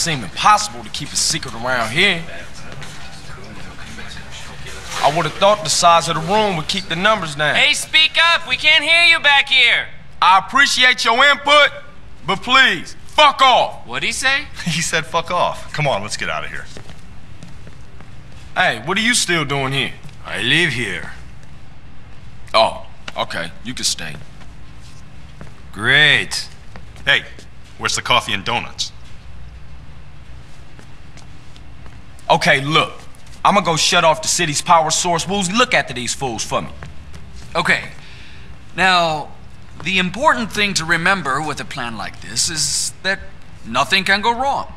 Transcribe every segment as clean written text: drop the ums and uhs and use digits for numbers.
seem impossible to keep a secret around here. I would have thought the size of the room would keep the numbers down. Hey, speak up! We can't hear you back here! I appreciate your input, but please, fuck off! What'd he say? He said fuck off. Come on, let's get out of here. Hey, what are you still doing here? I live here. Oh, okay, you can stay. Great. Hey, where's the coffee and donuts? Okay, look. I'm gonna go shut off the city's power source. Woozy, look after these fools for me. Okay. Now, the important thing to remember with a plan like this is that nothing can go wrong.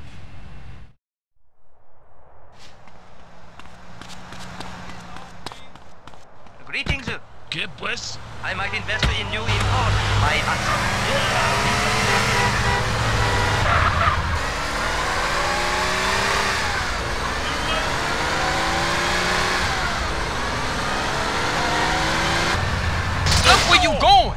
Greetings. ¿Qué pues? I might invest in new import. Look where you going!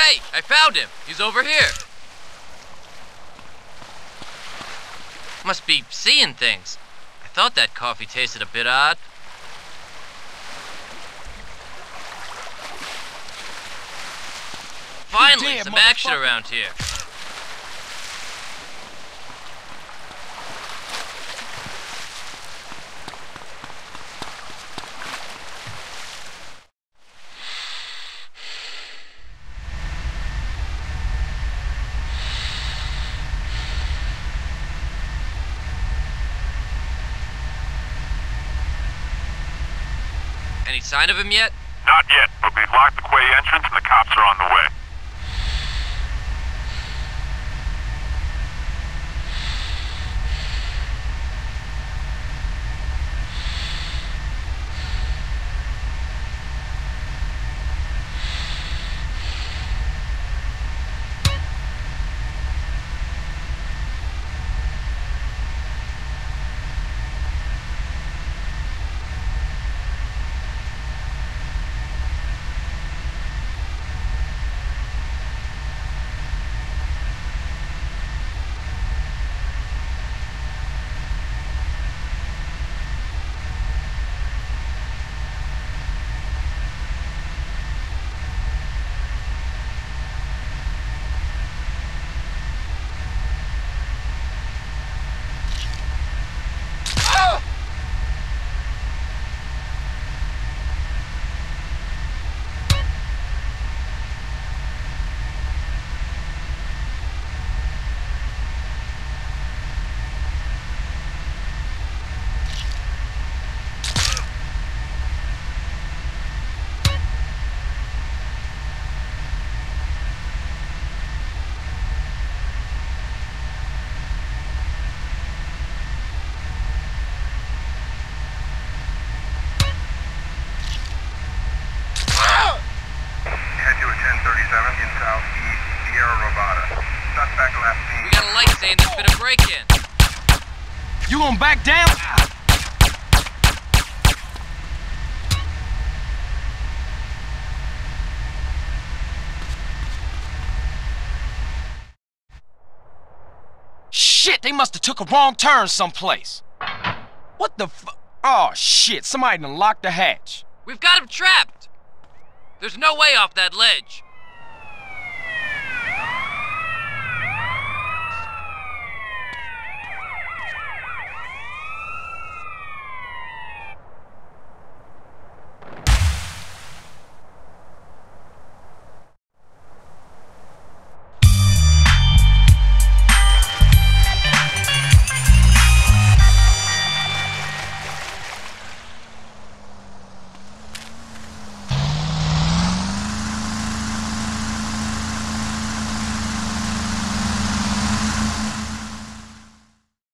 Hey, I found him. He's over here. Must be seeing things. I thought that coffee tasted a bit odd. Finally, dead, some action motherfucker. around here. Any sign of him yet? Not yet, but we've locked the quay entrance and the cops are on the way. Head to a 1037 in southeast Sierra Nevada. Suspect last seen. We got a light saying there's been a break-in. You gonna back down? Shit, they must have took a wrong turn someplace. What the fu- Oh, shit, somebody done locked the hatch. We've got him trapped. There's no way off that ledge.